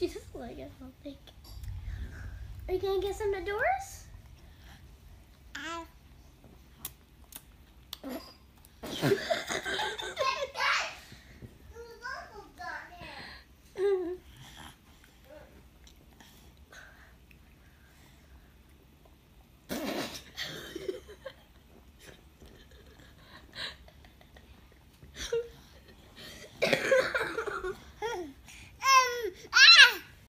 She doesn't like it, I don't think. Are you gonna get some Doors?